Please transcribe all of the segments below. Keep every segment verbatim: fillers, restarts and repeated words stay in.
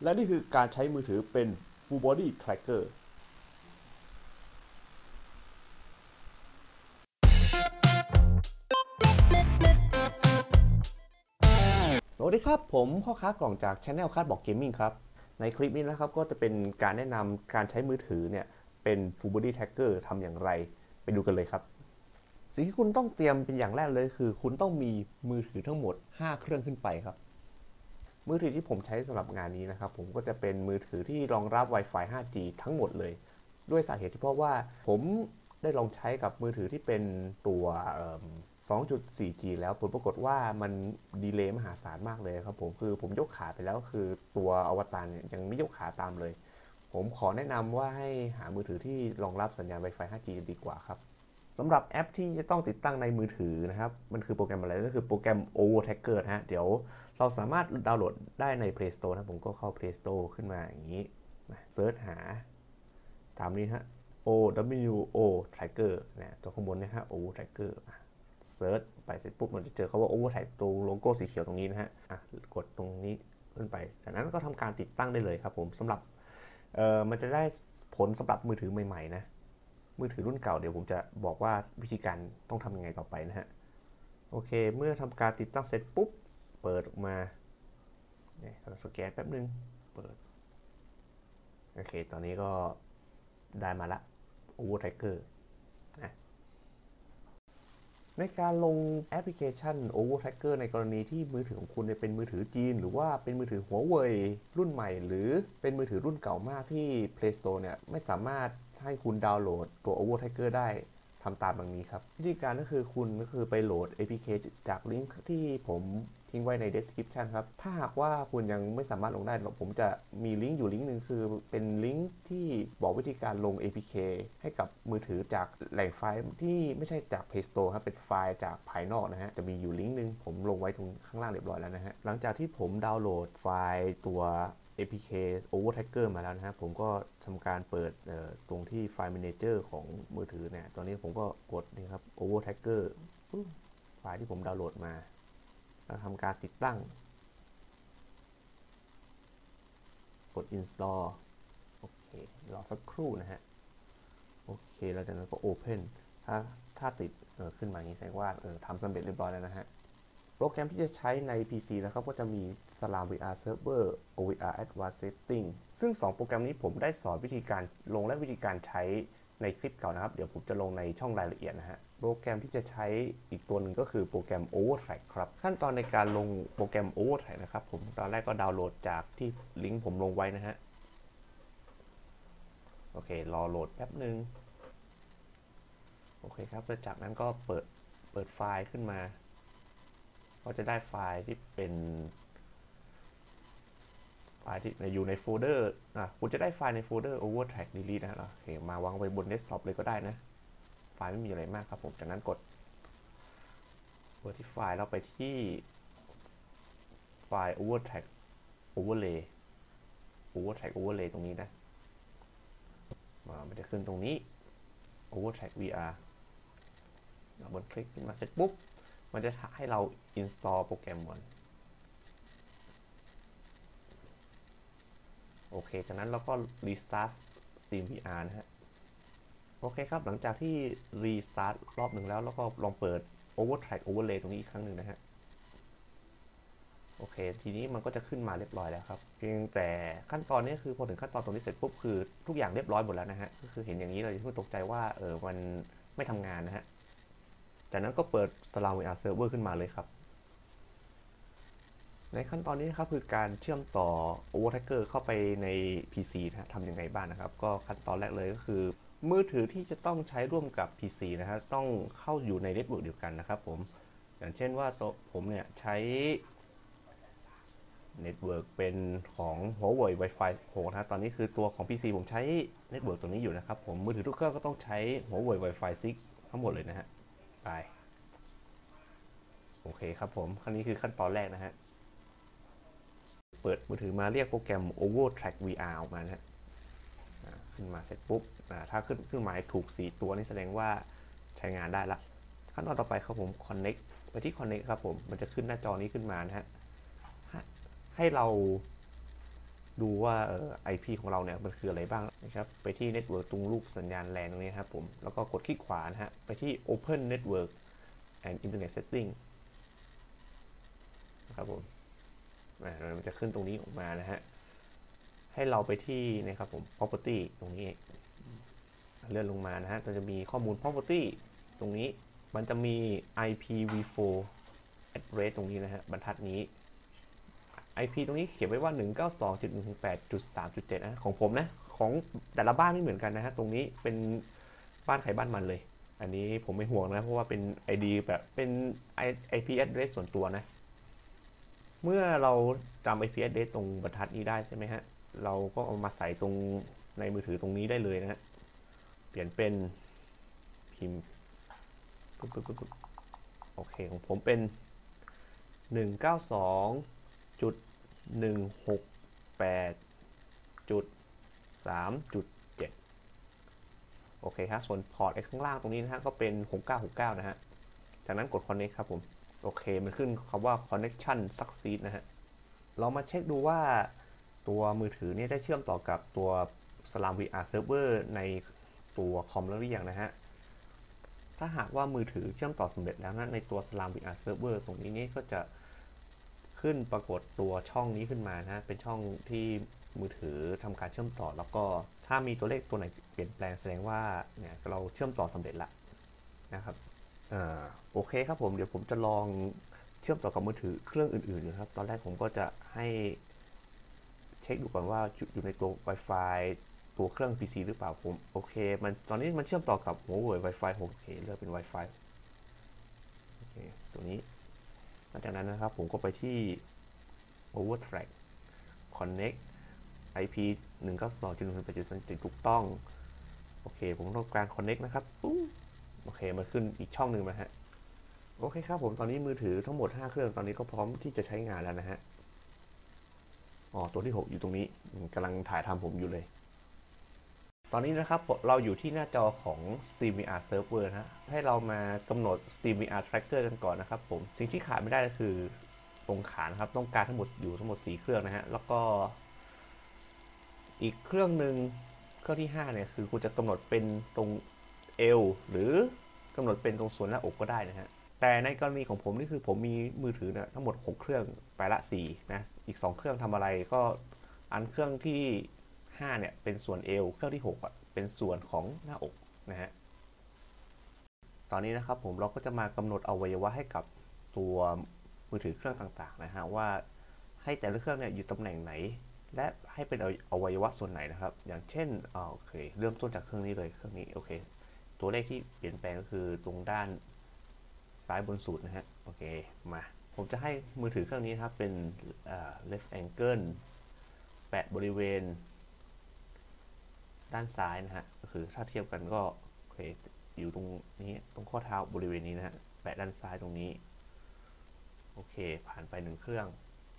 และนี่คือการใช้มือถือเป็น Full Body Tracker สวัสดีครับผมพ่อค้ากล่องจาก Channel คาดบอก Gaming ครับในคลิปนี้นะครับก็จะเป็นการแนะนำการใช้มือถือเนี่ยเป็น Full Body Tracker ทำอย่างไรไปดูกันเลยครับสิ่งที่คุณต้องเตรียมเป็นอย่างแรกเลยคือคุณต้องมีมือถือทั้งหมดห้าเครื่องขึ้นไปครับมือถือที่ผมใช้สำหรับงานนี้นะครับผมก็จะเป็นมือถือที่รองรับ Wi-Fi ไฟว์จี ทั้งหมดเลยด้วยสาเหตุที่เพราะว่าผมได้ลองใช้กับมือถือที่เป็นตัว สองจุดสี่จี แล้วผลปรากฏว่ามันดีเลย์มหาศาลมากเลยครับผมคือผมยกขาไปแล้วคือตัวอวตารเนี่ยยังไม่ยกขาตามเลยผมขอแนะนำว่าให้หามือถือที่รองรับสัญญาณ Wi-Fi ไฟว์จี ดีกว่าครับสำหรับแอปที่จะต้องติดตั้งในมือถือนะครับมันคือโปรแกรมอะไรก็คือโปรแกรม Ovo Tracker นะฮะเดี๋ยวเราสามารถดาวน์โหลดได้ใน Play Store นะผมก็เข้า Play Store ขึ้นมาอย่างนี้เซิร์ชหาตามนี้ฮะ O W O Tracker นะตัวข้างบนนะฮะ Ovo Tracker เซิร์ชไปเสร็จปุ๊บมันจะเจอคาว่า Overtrack ตรงโลโก้สีเขียวตรงนี้นะฮะอ่ะกดตรงนี้ขึ้นไปจากนั้นก็ทำการติดตั้งได้เลยครับผมสำหรับเอ่อมันจะได้ผลสำหรับมือถือใหม่ๆนะมือถือรุ่นเก่าเดี๋ยวผมจะบอกว่าวิธีการต้องทำยังไงต่อไปนะฮะโอเคเมื่อทำการติดตั้งเสร็จปุ๊บเปิดออกมาเนี่ยสแกนแป๊บนึงเปิดโอเคตอนนี้ก็ได้มาละ Overtracker นะในการลงแอปพลิเคชัน Ovo Tracker ในกรณีที่มือถือของคุณเป็นมือถือจีนหรือว่าเป็นมือถือหัวเว่ยรุ่นใหม่หรือเป็นมือถือรุ่นเก่ามากที่ Play Store เนี่ยไม่สามารถให้คุณดาวน์โหลดตัว Ovo Tracker ได้ทำตามดังนี้ครับวิธีการก็คือคุณก็คือไปโหลด เอ พี เค จากลิงก์ที่ผมทิ้งไว้ใน description ครับถ้าหากว่าคุณยังไม่สามารถลงได้ผมจะมีลิงก์อยู่ลิงก์หนึ่งคือเป็นลิงก์ที่บอกวิธีการลง เอ พี เค ให้กับมือถือจากแหล่งไฟล์ที่ไม่ใช่จาก Play Store ครับเป็นไฟล์จากภายนอกนะฮะจะมีอยู่ลิงก์หนึ่งผมลงไว้ตรงข้างล่างเรียบร้อยแล้วนะฮะหลังจากที่ผมดาวน์โหลดไฟล์ตัว เอ พี เค Ovo Tracker มาแล้วนะฮะผมก็ทำการเปิดตรงที่ไฟล์ Manager ของมือถือเนี่ยตอนนี้ผมก็กดนี่ครับ Ovo Tracker ไฟล์ที่ผมดาวน์โหลดมาแล้วทำการติดตั้งกด install โอเครอสักครู่นะฮะโอเคแล้วจากนั้นก็ open ถ้าถ้าติดขึ้นมาอย่างนี้แสดงว่าทำสำเร็จเรียบร้อยแล้วนะฮะโปรแกรมที่จะใช้ใน พี ซี นะครับก็จะมี Slam วี อาร์ Server โอ วี อาร์ Advanced Setting ซึ่งสองโปรแกรมนี้ผมได้สอนวิธีการลงและวิธีการใช้ในคลิปเก่านะครับเดี๋ยวผมจะลงในช่องรายละเอียดนะฮะโปรแกรมที่จะใช้อีกตัวหนึ่งก็คือโปรแกรม Overtrack ครับขั้นตอนในการลงโปรแกรม Overtrack นะครับผมตอนแรกก็ดาวน์โหลดจากที่ลิงก์ผมลงไว้นะฮะโอเครอโหลดแป๊บนึงโอเคครับแล้วจากนั้นก็เปิดเปิดไฟล์ขึ้นมาก็จะได้ไฟล์ที่เป็นไฟล์ที่อยู่ในโฟลเดอร์อ่ะคุณจะได้ไฟล์ในโฟลเดอร์ Overtrack Delete นะโอเคมาวางไว้บนเดสก์ท็อปเลยก็ได้นะไฟล์ไม่มีอะไรมากครับผมจากนั้นกดเปิดที่ไฟล์แล้วไปที่ไฟล์ Overtrack Overlay Overtrack Overlay ตรงนี้นะมันจะขึ้นตรงนี้ Overtrack วี อาร์ เราบนคลิกขึ้นมาเสร็จปุ๊บมันจะให้เรา install โปรแกรมก่อนโอเคจากนั้นเราก็ restart Steam วี อาร์ นะฮะโอเคครับหลังจากที่ restart รอบหนึ่งแล้วแล้วก็ลองเปิด Overtrack Overlay ตรงนี้อีกครั้งหนึ่งนะฮะโอเคทีนี้มันก็จะขึ้นมาเรียบร้อยแล้วครับเพียงแต่ขั้นตอนนี้คือพอถึงขั้นตอนตรงนี้เสร็จปุ๊บคือทุกอย่างเรียบร้อยหมดแล้วนะฮะก็คือเห็นอย่างนี้เราจะเพิ่งตกใจว่าเออมันไม่ทำงานนะฮะจากนั้นก็เปิด Slam วี อาร์ Server ขึ้นมาเลยครับในขั้นตอนนี้นะครับคือการเชื่อมต่อ Ovo Tracker เข้าไปใน พี ซี นะทำยังไงบ้างนะครับก็ขั้นตอนแรกเลยก็คือมือถือที่จะต้องใช้ร่วมกับ พี ซี นะฮะต้องเข้าอยู่ในเน็ตเวิร์กเดียวกันนะครับผมอย่างเช่นว่าตัวผมเนี่ยใช้เน็ตเวิร์กเป็นของหัวเว่ย Wi-Fi หกนะตอนนี้คือตัวของ พี ซี ผมใช้เน็ตเวิร์กตัวนี้อยู่นะครับผมมือถือทุกเครื่องก็ต้องใช้หัวเว่ย Wi-Fi ซิกทั้งหมดเลยนะฮะไปโอเคครับผมขั้นนี้คือขั้นตอนแรกนะฮะเปิดมือถือมาเรียกโปรแกรม Overtrack วี อาร์ ออกมานะฮะขึ้นมาเสร็จปุ๊บถ้าขึ้นเครื่องหมายถูกสี่ตัวนี่แสดงว่าใช้งานได้ละขั้นตอนต่อไปครับผม Connect ไปที่ Connect ครับผมมันจะขึ้นหน้าจอนี้ขึ้นมานะฮะให้เราดูว่าเอ่อ ไอ พี ของเราเนี่ยมันคืออะไรบ้างนะครับไปที่ Network ตรงรูปสัญญาณแลนตรงนี้ครับผมแล้วก็กดคลิกขวานะฮะไปที่ Open Network and Internet Setting นะครับผมมันจะขึ้นตรงนี้ออกมานะฮะให้เราไปที่นะครับผม property ตรงนี้เลื่อนลงมานะฮะจะมีข้อมูล property ตรงนี้มันจะมี ไอ พี วี โฟร์ address ตรงนี้นะฮะบรรทัดนี้ ไอ พี ตรงนี้เขียนไว้ว่า หนึ่ง เก้า สอง จุด หนึ่ง แปด จุด สาม จุด เจ็ด นะของผมนะของแต่ละบ้านไม่เหมือนกันนะฮะตรงนี้เป็นบ้านใครบ้านมันเลยอันนี้ผมไม่ห่วงนะเพราะว่าเป็น ไอ ดี แบบเป็น ไอ พี address ส่วนตัวนะเมื่อเราจำ ไอ พี address ตรงบรรทัดนี้ได้ใช่ไหมฮะเราก็เอามาใส่ตรงในมือถือตรงนี้ได้เลยนะฮะเปลี่ยนเป็นพิมพ์โอเคของผมเป็น หนึ่ง เก้า สอง จุด หนึ่ง หก แปด จุด สาม จุด เจ็ด โอเคครับส่วนพอร์ตไอ้ข้างล่างตรงนี้นะฮะก็เป็น หก เก้า หก เก้า นะฮะจากนั้นกด connect ครับผมโอเคมันขึ้นคำว่า connection succeed นะฮะเรามาเช็คดูว่าตัวมือถือเนี่ยได้เชื่อมต่อกับตัว Slam วี อาร์ Server ในตัวคอมแล้วหรือยังนะฮะถ้าหากว่ามือถือเชื่อมต่อสำเร็จแล้วนะในตัว Slam วี อาร์ Server ตรงนี้นี่ก็จะขึ้นปรากฏตัวช่องนี้ขึ้นมานะเป็นช่องที่มือถือทำการเชื่อมต่อแล้วก็ถ้ามีตัวเลขตัวไหนเปลี่ยนแปลงแสดงว่าเนี่ยเราเชื่อมต่อสำเร็จละนะครับอ่าโอเคครับผมเดี๋ยวผมจะลองเชื่อมต่อกับมือถือเครื่องอื่นๆนะครับตอนแรกผมก็จะให้เช็คดูก่อนว่าอยู่ในตัว Wi-Fi ตัวเครื่อง พี ซี หรือเปล่าผมโอเคมันตอนนี้มันเชื่อมต่อกับหัวเว่ย Wi-Fi หก โอเคเลือกเป็น Wi-Fi โอเคตัวนี้หลังจากนั้นนะครับผมก็ไปที่ Overtrack Connect ไอ พี หนึ่ง เก้า สอง จุด หนึ่ง แปด จุด สาม จุด ถูกต้องโอเคผมต้องการ Connect นะครับปุ๊บโอเคมันขึ้นอีกช่องหนึ่งนะฮะโอเคครับผมตอนนี้มือถือทั้งหมดห้าเครื่องตอนนี้ก็พร้อมที่จะใช้งานแล้วนะฮะอ๋อตัวที่หกอยู่ตรงนี้กำลังถ่ายทำผมอยู่เลยตอนนี้นะครับเราอยู่ที่หน้าจอของ Steam วี อาร์ Server นะให้เรามากำหนด Steam วี อาร์ Tracker กันก่อนนะครับผมสิ่งที่ขาดไม่ได้ก็คือตรงขานะครับต้องการทั้งหมดอยู่ทั้งหมดสี่เครื่องนะฮะแล้วก็อีกเครื่องหนึ่งเครื่องที่ห้าเนี่ยคือคุณจะกำหนดเป็นตรงเอวหรือกำหนดเป็นตรงส่วนหน้าอกก็ได้นะฮะแต่ในกรณีของผมนี่คือผมมีมือถือเนี่ยทั้งหมดหกเครื่องไปละสี่นะอีกสองเครื่องทำอะไรก็อันเครื่องที่ห้าเนี่ยเป็นส่วนเอวเครื่องที่หกอ่ะเป็นส่วนของหน้าอกนะฮะตอนนี้นะครับผมเราก็จะมากำหนดอวัยวะให้กับตัวมือถือเครื่องต่างๆนะฮะว่าให้แต่ละเครื่องเนี่ยอยู่ตำแหน่งไหนและให้เป็นอวัยวะส่วนไหนนะครับอย่างเช่นโอเคเริ่มต้นจากเครื่องนี้เลยเครื่องนี้โอเคตัวเลขที่เปลี่ยนแปลงก็คือตรงด้านซ้ายบนสุดนะฮะโอเคมาผมจะให้มือถือเครื่องนี้ครับเป็น left angle แปะบริเวณด้านซ้ายนะฮะก็คือถ้าเทียบกันก็โอเคอยู่ตรงนี้ตรงข้อเท้าบริเวณนี้นะฮะแปะด้านซ้ายตรงนี้โอเคผ่านไปหนึ่งเครื่อง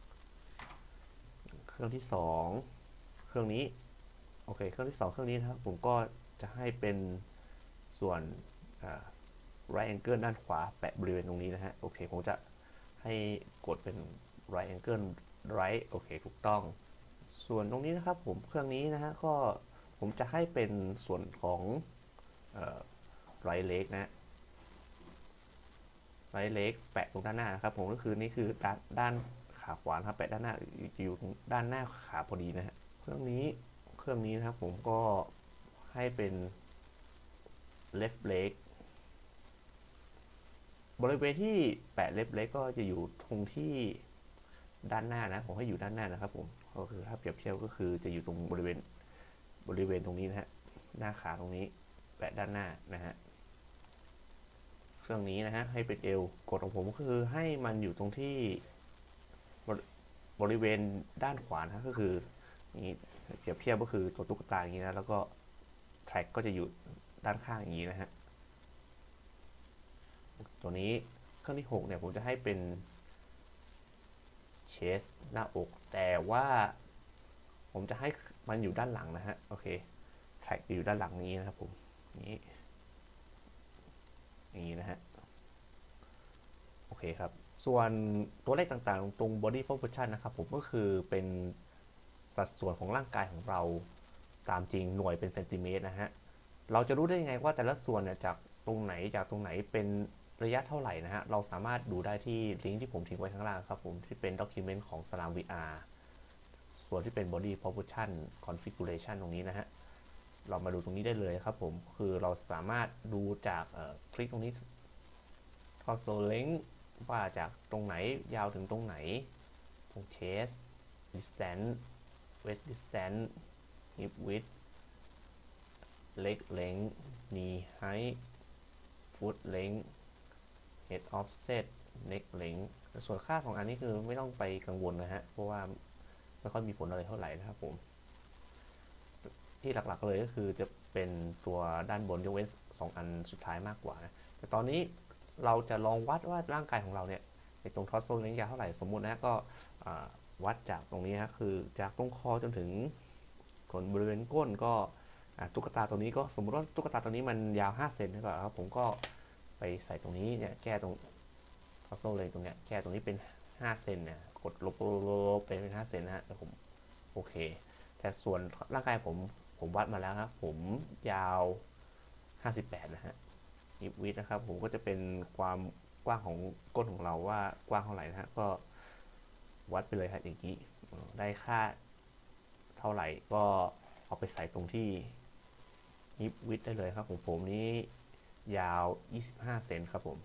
เครื่องที่สองเครื่องนี้โอเคเครื่องที่สองเครื่องนี้นะครับผมก็จะให้เป็นส่วน right angle ด้านขวาแปะบริเวณตรงนี้นะฮะโอเคผมจะให้กดเป็น right angle right โอเคถูกต้องส่วนตรงนี้นะครับผมเครื่องนี้นะฮะก็ผมจะให้เป็นส่วนของ right leg นะไรเล็กแปะตรงด้านหน้านะครับผมก็คือนี่คือด้านด้านขาขวาครับแปะด้านหน้าอยู่ตรงด้านหน้าขาพอดีนะฮะเครื่องนี้เครื่องนี้นะครับผมก็ให้เป็น left leg บริเวณที่แปะ left leg ก็จะอยู่ตรงที่ด้านหน้านะผมให้อยู่ด้านหน้านะครับผมก็คือถ้าเปรียบเทียบก็คือจะอยู่ตรงบริเวณบริเวณตรงนี้นะฮะหน้าขาตรงนี้แปะด้านหน้านะฮะเครื่องนี้นะฮะให้เป็นเอวกดของผมก็คือให้มันอยู่ตรงที่บริเวณด้านขวานะก็คือนี่เปรียบเทียบก็คือตัวตุ๊กตาอย่างนี้นะแล้วก็แทร็กก็จะอยู่ด้านข้างอย่างนี้นะฮะตัวนี้เครื่องที่หกเนี่ยผมจะให้เป็นเชสหน้าอกแต่ว่าผมจะให้มันอยู่ด้านหลังนะฮะโอเคแทร็กอยู่ด้านหลังนี้นะครับผมนี้อย่างนี้นะฮะโอเคครับส่วนตัวเลขต่างๆตรง body proportion นะครับผมก็คือเป็นสัดส่วนของร่างกายของเราตามจริงหน่วยเป็นเซนติเมตรนะฮะเราจะรู้ได้ยังไงว่าแต่ละส่วนเนี่ยจากตรงไหนจากตรงไหนเป็นระยะเท่าไหร่นะฮะเราสามารถดูได้ที่ลิงก์ที่ผมทิ้งไว้ข้างล่างครับผมที่เป็นด็อกิเมนต์ของ Slam วี อาร์ ส่วนที่เป็น Body Proportion Configuration ตรงนี้นะฮะเรามาดูตรงนี้ได้เลยครับผมคือเราสามารถดูจากคลิกตรงนี้ Torso Length ว่าจากตรงไหนยาวถึงตรงไหนตรง Chest Distance Waist Distance Hip Width Leg Length Knee Height Foot Length Head Offset Neck Length ส่วนค่าของอันนี้คือไม่ต้องไปกังวลนะฮะเพราะว่าไม่ค่อยมีผลอะไรเท่าไหร่นะครับผมที่หลักๆเลยก็คือจะเป็นตัวด้านบนยกเว้นสองอันสุดท้ายมากกว่านะแต่ตอนนี้เราจะลองวัดว่าร่างกายของเราเนี่ยในตรงทอสโซเลนยาวเท่าไหร่สมมุตินะก็วัดจากตรงนี้นะคือจากตรงคอจนถึงขนบริเวณก้นก็ตุ๊กตาตัวนี้ก็สมมติว่าตุ๊กตาตัวนี้มันยาวห้าเซนนะครับผมก็ไปใส่ตรงนี้เนี่ยแก้ตรงทอสโซเลนตรงเนี้ยแก้ตรงนี้เป็นห้าเซนเนี่ยกดลบๆๆไปเป็นห้าเซนนะฮะแต่ผมโอเคแต่ส่วนร่างกายผมผมวัดมาแล้วครับผมยาวห้าสิบแปดนะฮะฮิปวิดนะครับผมก็จะเป็นความกว้างของก้นของเราว่ากว้างเท่าไหร่นะฮะก็วัดไปเลยครับอย่างนี้ได้ค่าเท่าไหร่ก็เอาไปใส่ตรงที่ฮิปวิดได้เลยครับของผมนี้ยาวยี่สิบห้าเซนครับผม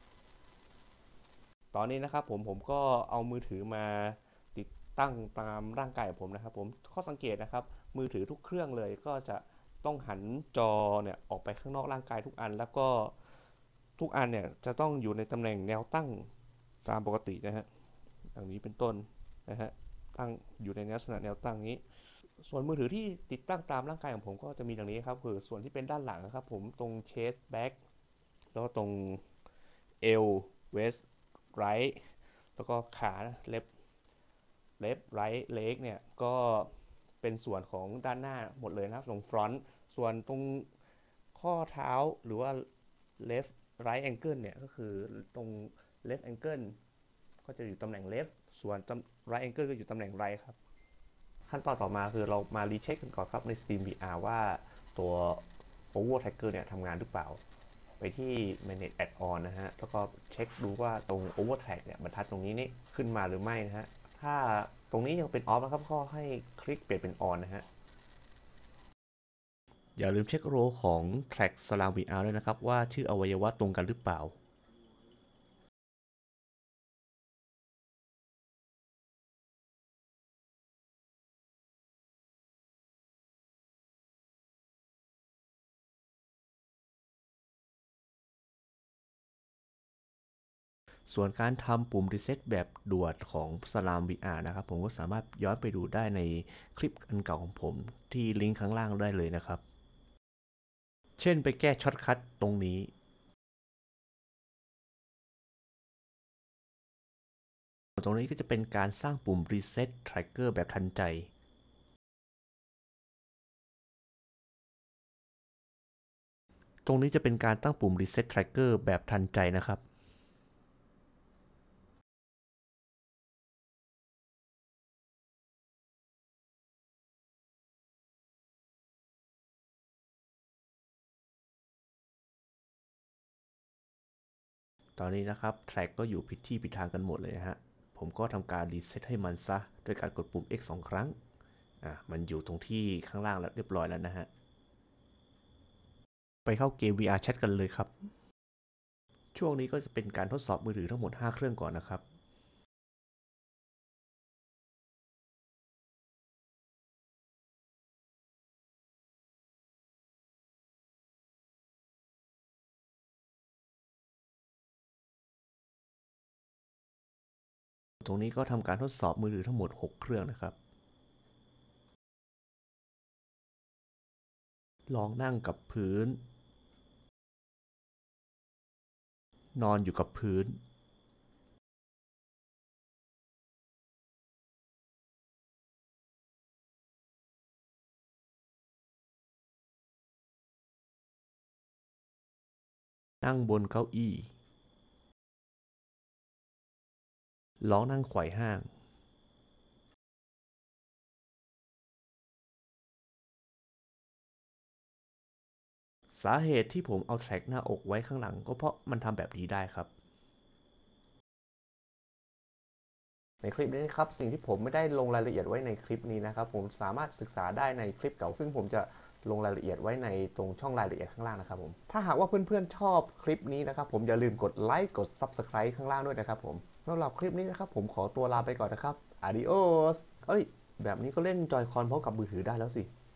ตอนนี้นะครับผมผมก็เอามือถือมาติดตั้งตามร่างกายของผมนะครับผมข้อสังเกตนะครับมือถือทุกเครื่องเลยก็จะต้องหันจอเนี่ยออกไปข้างนอกร่างกายทุกอันแล้วก็ทุกอันเนี่ยจะต้องอยู่ในตำแหน่งแนวตั้งตามปกตินะฮะอย่างนี้เป็นต้นนะฮะตั้งอยู่ในลักษณะแนวตั้งนี้ส่วนมือถือที่ติดตั้งตามร่างกายของผมก็จะมีอย่างนี้ครับคือส่วนที่เป็นด้านหลังครับผมตรงเชสแบ็กแล้วก็ตรงเอวเวสไรท์แล้วก็ขาเล็บเล็บไรท์เล็กเนี่ยก็เป็นส่วนของด้านหน้าหมดเลยนะครับตรงฟรอนต์ส่วนตรงข้อเท้าหรือว่า left right angle เนี่ยก็คือตรง left angle ก็จะอยู่ตำแหน่ง left ส่วน right angle ก็อยู่ตำแหน่ง right ครับขั้นตอนต่อมาคือเรามารีเช็คกันก่อนครับใน Steam วี อาร์ ว่าตัว Over Tracker เนี่ยทำงานหรือเปล่าไปที่ Manage Add-on นะฮะแล้วก็เช็คดูว่าตรง Overtrack เนี่ยบรรทัดตรงนี้นี่ขึ้นมาหรือไม่นะฮะถ้าตรงนี้ยังเป็น off นะครับก็ให้คลิกเปลี่ยนเป็น on นะฮะอย่าลืมเช็คโรของ Track Slam วี อาร์ ด้วยนะครับว่าชื่ออวัยวะตรงกันหรือเปล่าส่วนการทำปุ่ม Reset แบบด่วนของ Slam วี อาร์ นะครับผมก็สามารถย้อนไปดูได้ในคลิปอันเก่าของผมที่ลิงก์ข้างล่างได้เลยนะครับเช่นไปแก้ช็อตคัทตรงนี้ตรงนี้ก็จะเป็นการสร้างปุ่ม Reset Tracker แบบทันใจตรงนี้จะเป็นการตั้งปุ่ม Reset Tracker แบบทันใจนะครับตอนนี้นะครับ Track ก็อยู่ผิดที่ผิดทางกันหมดเลยนะฮะผมก็ทำการ Reset ให้มันซะโดยการกดปุ่ม X สองครั้งอ่ะมันอยู่ตรงที่ข้างล่างแล้วเรียบร้อยแล้วนะฮะไปเข้าเกม วี อาร์ Chat กันเลยครับช่วงนี้ก็จะเป็นการทดสอบมือถือทั้งหมดห้าเครื่องก่อนนะครับตรงนี้ก็ทำการทดสอบมือถือทั้งหมดหกเครื่องนะครับลองนั่งกับพื้นนอนอยู่กับพื้นนั่งบนเก้าอี้ลองนั่งไขว่ห้างสาเหตุที่ผมเอาแทร็กหน้าอกไว้ข้างหลังก็เพราะมันทำแบบนี้ได้ครับในคลิปนี้นะครับสิ่งที่ผมไม่ได้ลงรายละเอียดไว้ในคลิปนี้นะครับผมสามารถศึกษาได้ในคลิปเก่าซึ่งผมจะลงรายละเอียดไว้ในตรงช่องรายละเอียดข้างล่างนะครับผมถ้าหากว่าเพื่อนๆชอบคลิปนี้นะครับผมอย่าลืมกดไลค์กด ซับสไครบ์ ข้างล่างด้วยนะครับผมสำหรับคลิปนี้นะครับผมขอตัวลาไปก่อนนะครับ อาดิโอสเอ้ยแบบนี้ก็เล่นจอยคอนพร้อมกับมือถือได้แล้วสิ